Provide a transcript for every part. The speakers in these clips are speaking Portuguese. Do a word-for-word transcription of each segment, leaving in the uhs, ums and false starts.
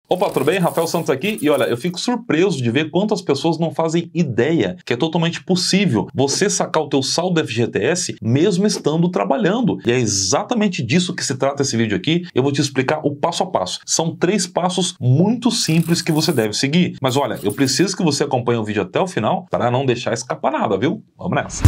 Opa, tudo bem? Rafael Santos aqui e olha, eu fico surpreso de ver quantas pessoas não fazem ideia que é totalmente possível você sacar o teu saldo F G T S mesmo estando trabalhando. E é exatamente disso que se trata esse vídeo aqui. Eu vou te explicar o passo a passo. São três passos muito simples que você deve seguir. Mas olha, eu preciso que você acompanhe o vídeo até o final para não deixar escapar nada, viu? Vamos nessa!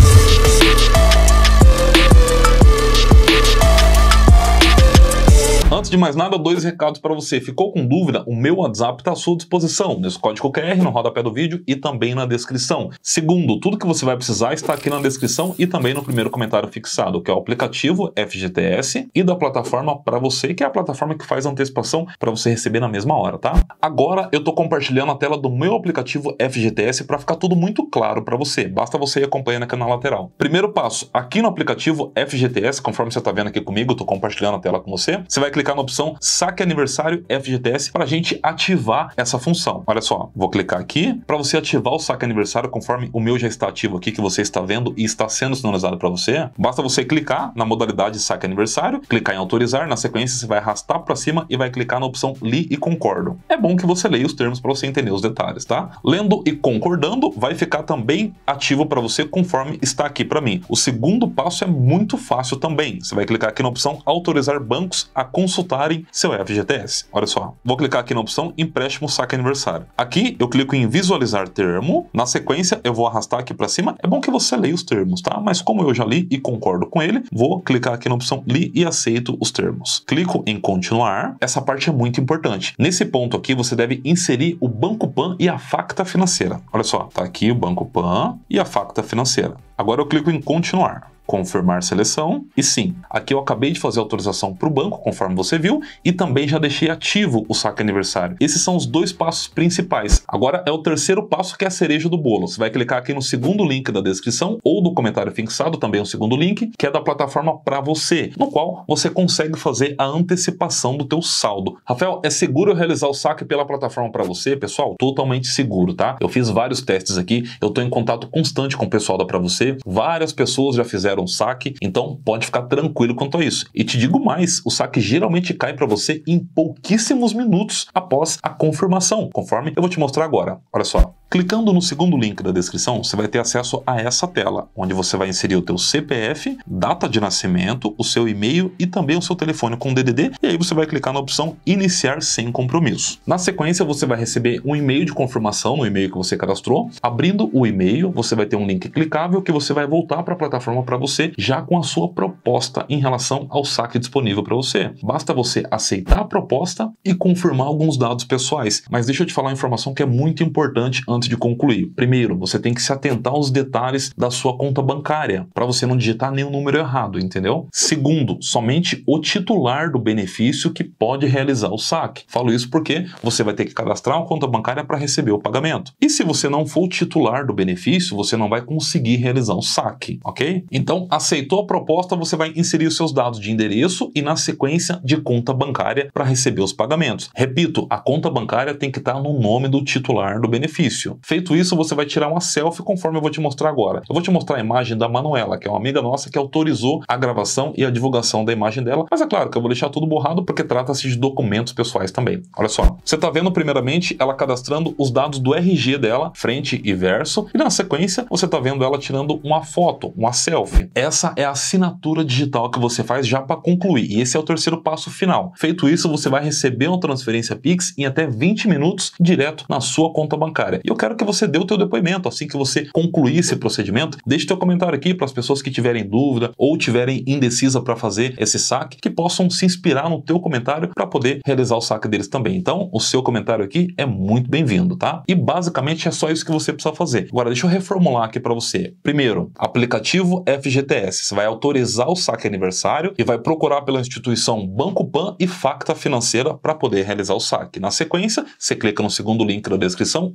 Antes de mais nada, dois recados para você. Ficou com dúvida? O meu WhatsApp está à sua disposição, nesse código Q R, no rodapé do vídeo e também na descrição. Segundo, tudo que você vai precisar está aqui na descrição e também no primeiro comentário fixado, que é o aplicativo F G T S e da plataforma para você, que é a plataforma que faz a antecipação para você receber na mesma hora, tá? Agora eu estou compartilhando a tela do meu aplicativo F G T S para ficar tudo muito claro para você. Basta você ir acompanhando aqui na lateral. Primeiro passo, aqui no aplicativo F G T S, conforme você está vendo aqui comigo, eu estou compartilhando a tela com você, você vai clicar clicar na opção Saque Aniversário F G T S para a gente ativar essa função. Olha só, vou clicar aqui para você ativar o Saque Aniversário conforme o meu já está ativo aqui, que você está vendo e está sendo sinalizado para você. Basta você clicar na modalidade Saque Aniversário, clicar em autorizar, na sequência você vai arrastar para cima e vai clicar na opção Li e Concordo. É bom que você leia os termos para você entender os detalhes, tá? Lendo e concordando vai ficar também ativo para você conforme está aqui para mim. O segundo passo é muito fácil também. Você vai clicar aqui na opção Autorizar bancos a consultarem seu F G T S. Olha só, vou clicar aqui na opção Empréstimo Saque Aniversário. Aqui eu clico em Visualizar Termo, na sequência eu vou arrastar aqui para cima. É bom que você leia os termos, tá? Mas como eu já li e concordo com ele, vou clicar aqui na opção Li e aceito os termos. Clico em Continuar. Essa parte é muito importante. Nesse ponto aqui você deve inserir o Banco Pan e a Facta Financeira. Olha só, tá aqui o Banco Pan e a Facta Financeira. Agora eu clico em Continuar. Confirmar seleção e sim, aqui eu acabei de fazer a autorização para o banco, conforme você viu, e também já deixei ativo o saque aniversário. Esses são os dois passos principais. Agora é o terceiro passo, que é a cereja do bolo. Você vai clicar aqui no segundo link da descrição ou do comentário fixado, também o segundo link, que é da plataforma para você, no qual você consegue fazer a antecipação do teu saldo. Rafael, é seguro eu realizar o saque pela plataforma para você? Pessoal, totalmente seguro, tá? Eu fiz vários testes aqui, eu estou em contato constante com o pessoal da Pra Você, várias pessoas já fizeram um saque, então pode ficar tranquilo quanto a isso. E te digo mais, o saque geralmente cai para você em pouquíssimos minutos após a confirmação, conforme eu vou te mostrar agora. Olha só. Clicando no segundo link da descrição, você vai ter acesso a essa tela, onde você vai inserir o teu C P F, data de nascimento, o seu e-mail e também o seu telefone com D D D, e aí você vai clicar na opção Iniciar sem compromisso. Na sequência, você vai receber um e-mail de confirmação no e-mail que você cadastrou. Abrindo o e-mail, você vai ter um link clicável que você vai voltar para a plataforma para você, já com a sua proposta em relação ao saque disponível para você. Basta você aceitar a proposta e confirmar alguns dados pessoais. Mas deixa eu te falar uma informação que é muito importante antes de concluir. Primeiro, você tem que se atentar aos detalhes da sua conta bancária, para você não digitar nenhum número errado, entendeu? Segundo, somente o titular do benefício que pode realizar o saque. Falo isso porque você vai ter que cadastrar uma conta bancária para receber o pagamento. E se você não for o titular do benefício, você não vai conseguir realizar o saque, ok? Então, aceitou a proposta, você vai inserir os seus dados de endereço e na sequência de conta bancária para receber os pagamentos. Repito, a conta bancária tem que estar no nome do titular do benefício. Feito isso, você vai tirar uma selfie conforme eu vou te mostrar agora. Eu vou te mostrar a imagem da Manuela, que é uma amiga nossa que autorizou a gravação e a divulgação da imagem dela, mas é claro que eu vou deixar tudo borrado porque trata-se de documentos pessoais também. Olha só, você está vendo primeiramente ela cadastrando os dados do R G dela, frente e verso, e na sequência você está vendo ela tirando uma foto, uma selfie. Essa é a assinatura digital que você faz já para concluir, e esse é o terceiro passo final. Feito isso, você vai receber uma transferência Pix em até vinte minutos direto na sua conta bancária. E eu quero que você dê o teu depoimento assim que você concluir esse procedimento. Deixe teu comentário aqui para as pessoas que tiverem dúvida ou tiverem indecisa para fazer esse saque, que possam se inspirar no teu comentário para poder realizar o saque deles também. Então, o seu comentário aqui é muito bem-vindo, tá? E basicamente é só isso que você precisa fazer. Agora, deixa eu reformular aqui para você. Primeiro, aplicativo F G T S. Você vai autorizar o saque aniversário e vai procurar pela instituição Banco Pan e Facta Financeira para poder realizar o saque. Na sequência, você clica no segundo link da descrição ou do primeiro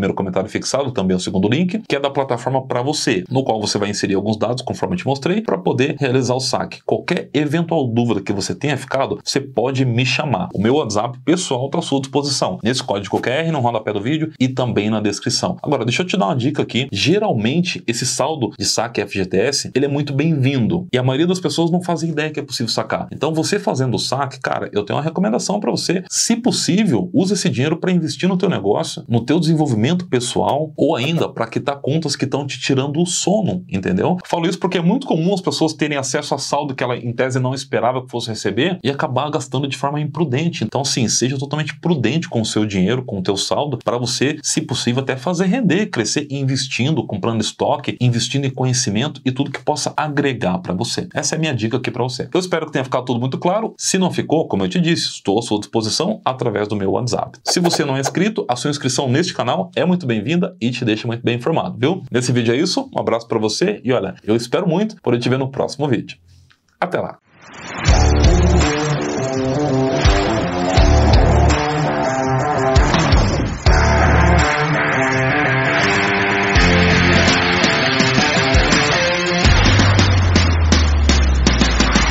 primeiro comentário fixado também o segundo link, que é da plataforma para você, no qual você vai inserir alguns dados, conforme eu te mostrei, para poder realizar o saque. Qualquer eventual dúvida que você tenha ficado, você pode me chamar. O meu WhatsApp pessoal está à sua disposição, nesse código Q R, no rodapé do vídeo e também na descrição. Agora, deixa eu te dar uma dica aqui. Geralmente, esse saldo de saque F G T S, ele é muito bem-vindo. E a maioria das pessoas não fazem ideia que é possível sacar. Então, você fazendo o saque, cara, eu tenho uma recomendação para você. Se possível, use esse dinheiro para investir no teu negócio, no teu desenvolvimento pessoal, ou ainda para quitar contas que estão te tirando o sono, entendeu? Falo isso porque é muito comum as pessoas terem acesso a saldo que ela, em tese, não esperava que fosse receber e acabar gastando de forma imprudente. Então, sim, seja totalmente prudente com o seu dinheiro, com o teu saldo, para você, se possível, até fazer render, crescer investindo, comprando estoque, investindo em conhecimento e tudo que possa agregar para você. Essa é a minha dica aqui para você. Eu espero que tenha ficado tudo muito claro. Se não ficou, como eu te disse, estou à sua disposição através do meu WhatsApp. Se você não é inscrito, a sua inscrição neste canal é muito bem-vinda e te deixa muito bem informado, viu? Nesse vídeo é isso, um abraço para você e olha, eu espero muito poder te ver no próximo vídeo. Até lá!